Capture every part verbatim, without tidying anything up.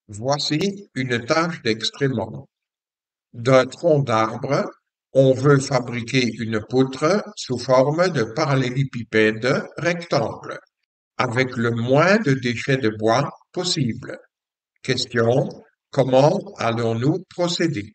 Voici une tâche d'expériment. D'un tronc d'arbre, on veut fabriquer une poutre sous forme de parallélépipède rectangle, avec le moins de déchets de bois possible. Question: comment allons-nous procéder?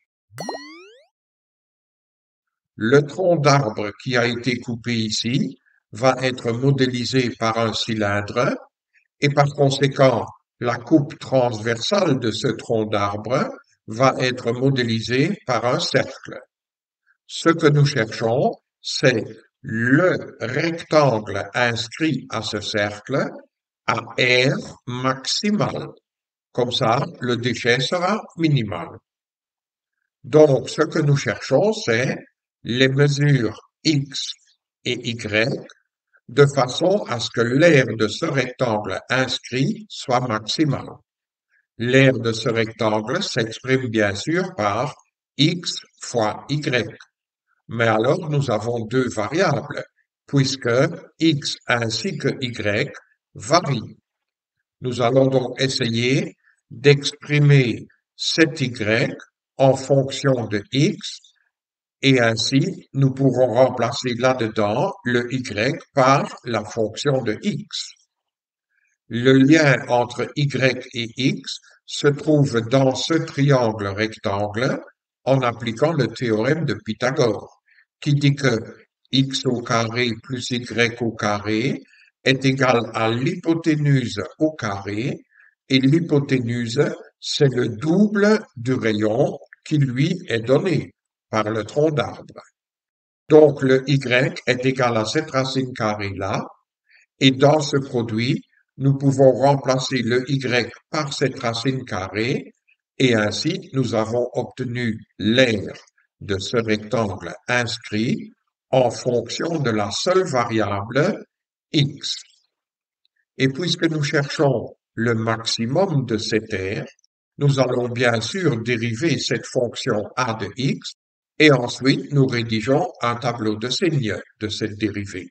Le tronc d'arbre qui a été coupé ici va être modélisé par un cylindre et par conséquent, la coupe transversale de ce tronc d'arbre va être modélisée par un cercle. Ce que nous cherchons, c'est le rectangle inscrit à ce cercle à R maximal. Comme ça, le déchet sera minimal. Donc, ce que nous cherchons, c'est les mesures X et Y de façon à ce que l'aire de ce rectangle inscrit soit maximale. L'aire de ce rectangle s'exprime bien sûr par X fois Y. Mais alors nous avons deux variables, puisque X ainsi que Y varient. Nous allons donc essayer d'exprimer cet Y en fonction de X, et ainsi nous pourrons remplacer là-dedans le Y par la fonction de X. Le lien entre Y et X se trouve dans ce triangle rectangle en appliquant le théorème de Pythagore, qui dit que X au carré plus Y au carré est égal à l'hypoténuse au carré, et l'hypoténuse, c'est le double du rayon qui lui est donné par le tronc d'arbre. Donc le Y est égal à cette racine carrée-là, et dans ce produit, nous pouvons remplacer le Y par cette racine carrée, et ainsi nous avons obtenu l'aire de ce rectangle inscrit en fonction de la seule variable X. Et puisque nous cherchons le maximum de cette aire, nous allons bien sûr dériver cette fonction a de X, et ensuite nous rédigeons un tableau de signe de cette dérivée.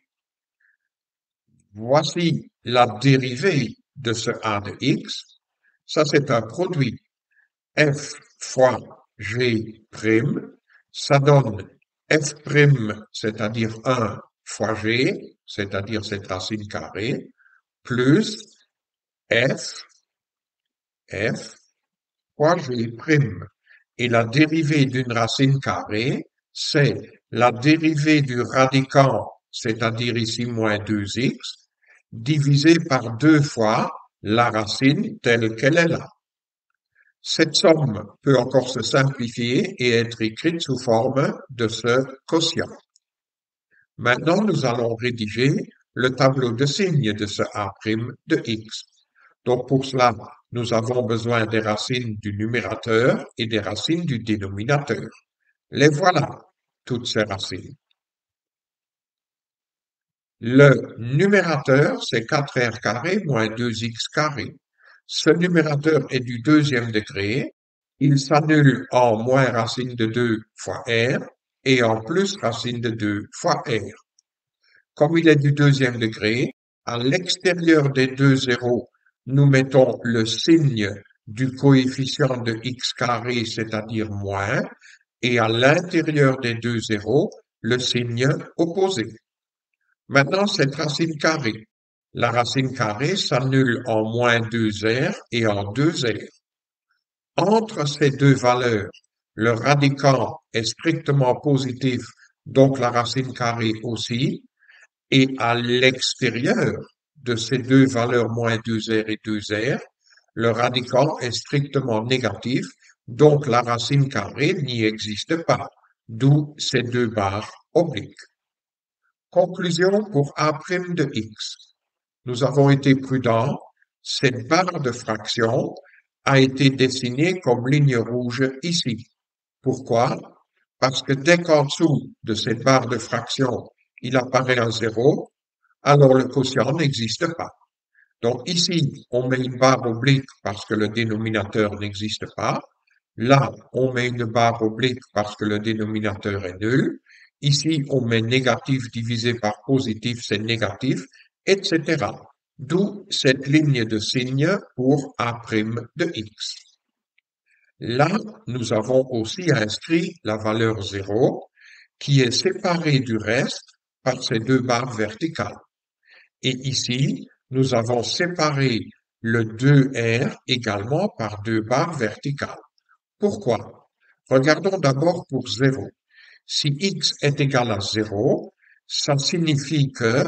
Voici la dérivée de ce a de X. Ça, c'est un produit. F fois G', ça donne F', c'est-à-dire un fois G, c'est-à-dire cette racine carrée, plus F, F fois G'. Et la dérivée d'une racine carrée, c'est la dérivée du radicand, c'est-à-dire ici moins deux x, divisé par deux fois la racine telle qu'elle est là. Cette somme peut encore se simplifier et être écrite sous forme de ce quotient. Maintenant, nous allons rédiger le tableau de signes de ce a' de x. Donc pour cela, nous avons besoin des racines du numérateur et des racines du dénominateur. Les voilà, toutes ces racines. Le numérateur, c'est quatre r carré moins deux x carré. Ce numérateur est du deuxième degré. Il s'annule en moins racine de deux fois r et en plus racine de deux fois r. Comme il est du deuxième degré, à l'extérieur des deux zéros, nous mettons le signe du coefficient de x carré, c'est-à-dire moins, et à l'intérieur des deux zéros, le signe opposé. Maintenant, cette racine carrée. La racine carrée s'annule en moins deux r et en deux r. Entre ces deux valeurs, le radicand est strictement positif, donc la racine carrée aussi, et à l'extérieur de ces deux valeurs moins deux r et deux r, le radicand est strictement négatif, donc la racine carrée n'y existe pas, d'où ces deux barres obliques. Conclusion pour a' de x. Nous avons été prudents, cette barre de fraction a été dessinée comme ligne rouge ici. Pourquoi? Parce que dès qu'en dessous de cette barre de fraction, il apparaît un zéro, alors le quotient n'existe pas. Donc ici, on met une barre oblique parce que le dénominateur n'existe pas. Là, on met une barre oblique parce que le dénominateur est nul. Ici, on met négatif divisé par positif, c'est négatif, et cetera. D'où cette ligne de signe pour a' de x. Là, nous avons aussi inscrit la valeur zéro qui est séparée du reste par ces deux barres verticales. Et ici, nous avons séparé le deux R également par deux barres verticales. Pourquoi? Regardons d'abord pour zéro. Si x est égal à zéro, ça signifie que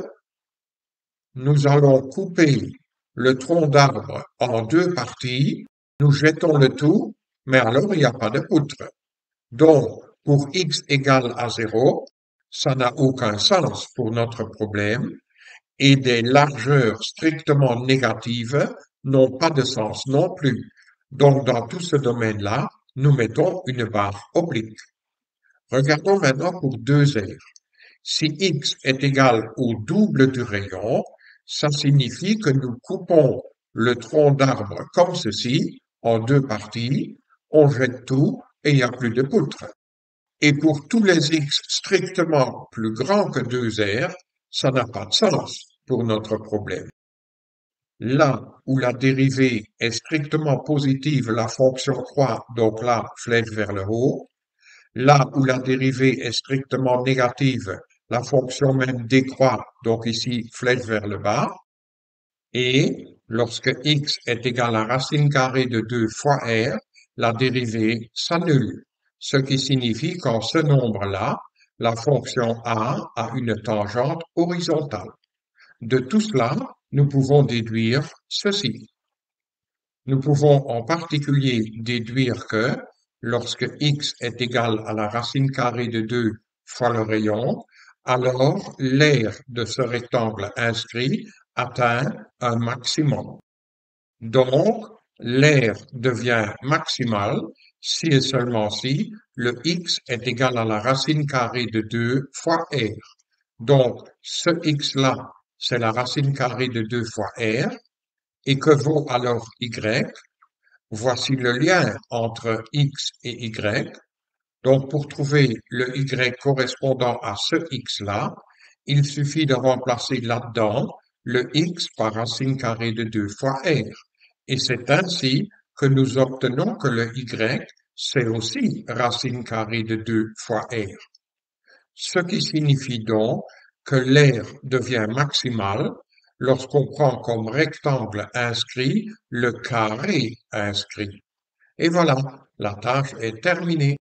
nous allons couper le tronc d'arbre en deux parties, nous jetons le tout, mais alors il n'y a pas de poutre. Donc, pour x égale à zéro, ça n'a aucun sens pour notre problème, et des largeurs strictement négatives n'ont pas de sens non plus. Donc, dans tout ce domaine-là, nous mettons une barre oblique. Regardons maintenant pour deux R. Si x est égal au double du rayon, ça signifie que nous coupons le tronc d'arbre comme ceci, en deux parties, on jette tout et il n'y a plus de poutre. Et pour tous les x strictement plus grands que deux R, ça n'a pas de sens pour notre problème. Là où la dérivée est strictement positive, la fonction croît, donc là, flèche vers le haut. Là où la dérivée est strictement négative, la fonction même décroît, donc ici, flèche vers le bas. Et lorsque x est égal à racine carrée de deux fois r, la dérivée s'annule, ce qui signifie qu'en ce nombre-là, la fonction a a une tangente horizontale. De tout cela, nous pouvons déduire ceci. Nous pouvons en particulier déduire que lorsque x est égal à la racine carrée de deux fois le rayon, alors l'aire de ce rectangle inscrit atteint un maximum. Donc, l'aire devient maximale si et seulement si le x est égal à la racine carrée de deux fois r. Donc, ce x-là, c'est la racine carrée de deux fois r. Et que vaut alors y? Voici le lien entre x et y. Donc, pour trouver le y correspondant à ce x-là, il suffit de remplacer là-dedans le x par racine carrée de deux fois r. Et c'est ainsi que nous obtenons que le y, c'est aussi racine carrée de deux fois r. Ce qui signifie donc que l'aire devient maximale lorsqu'on prend comme rectangle inscrit le carré inscrit. Et voilà, la tâche est terminée.